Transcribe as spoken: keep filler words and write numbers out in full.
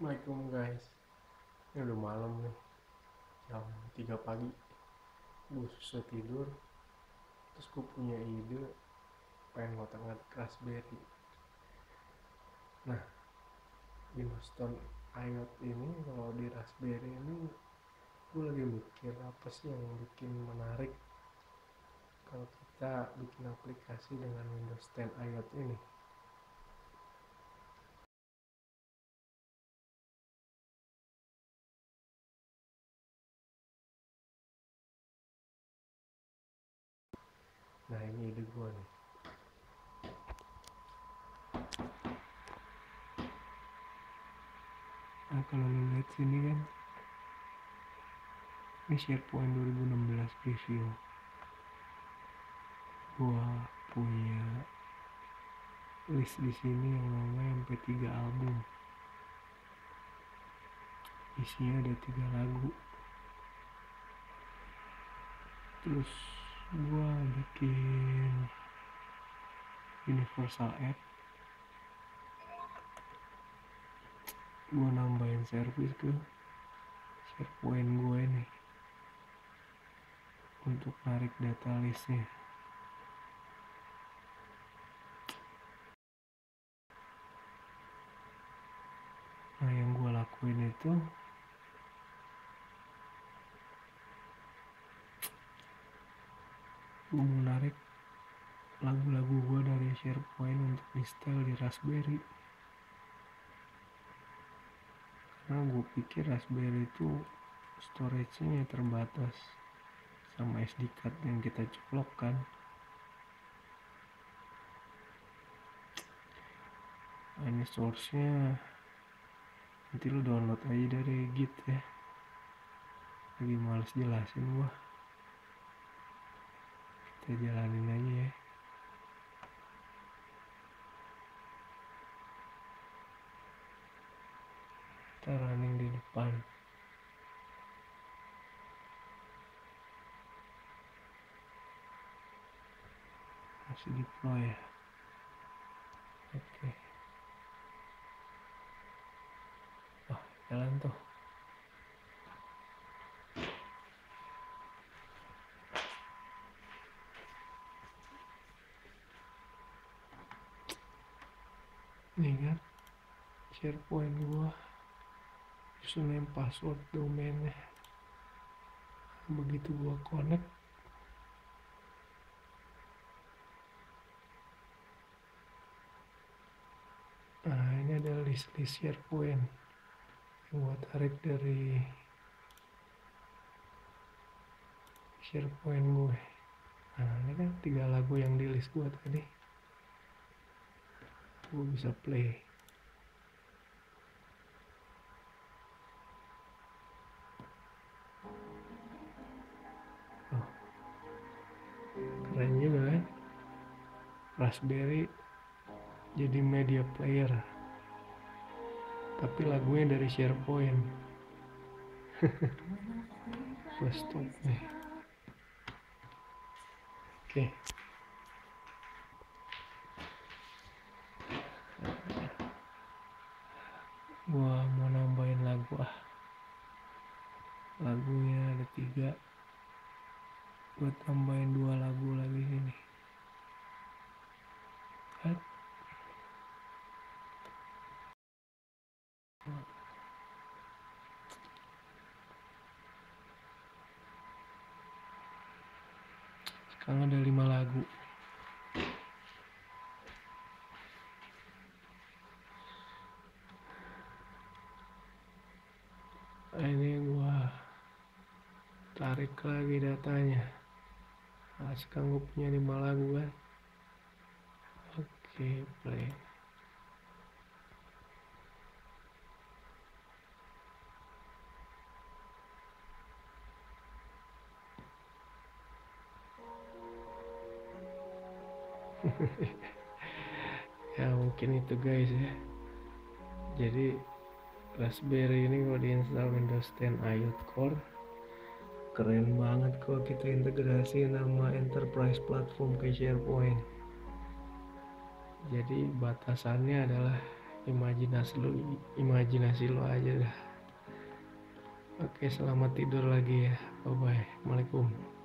Assalamualaikum guys. Ini udah malam nih, jam tiga pagi. Gue susah tidur. Terus gue punya ide pengen ngotak-ngatik raspberry. Nah, di Noston iot ini, kalau di raspberry ini, gue lagi mikir apa sih yang bikin menarik kalau kita bikin aplikasi dengan Windows sepuluh iot ini. Nah, ini ide gue nih. Nah, kalau lo lihat sini kan, ini SharePoint dua ribu enam belas preview. Gua punya list di sini yang namanya M P tiga album. Isinya ada tiga lagu. Terus gua bikin universal app. Gua nambahin service ke SharePoint gue ini untuk narik data listnya. Nah, yang gue lakuin itu gue mau narik lagu-lagu gue dari SharePoint untuk install di Raspberry. Karena gue pikir Raspberry itu storage-nya terbatas sama S D card yang kita coplokkan. Nah, ini source-nya nanti lu download aja dari Git ya. Lagi males jelasin gua. Kita jalanin aja ya. Kita running di depan. Masih deploy ya. Oke. Wah, jalan tuh. Nih kan, SharePoint gua, username, password, domainnya. Begitu gua connect, nah ini ada list-list SharePoint yang gua tarik dari SharePoint gue. Nah, ini kan tiga lagu yang di list gua tadi. Gue bisa play. Oh, keren juga kan? Raspberry jadi media player, tapi lagunya dari SharePoint. Gue stop nih. Oke. Gua mau nambahin lagu ah. Lagunya ada tiga. Gua tambahin dua lagu lagi sini. Kan? Sekarang ada lima lagu. Nah, ini gua tarik lagi datanya. Nah, sekarang gue punya lima lagu kan. Oke, play. Ya mungkin itu guys ya. Jadi Raspberry ini kalau diinstal Windows sepuluh iot Core, keren banget kalau kita integrasi nama enterprise platform ke SharePoint. Jadi batasannya adalah imajinasi lu imajinasi lu aja dah. Oke, selamat tidur lagi ya. Bye bye. Assalamualaikum.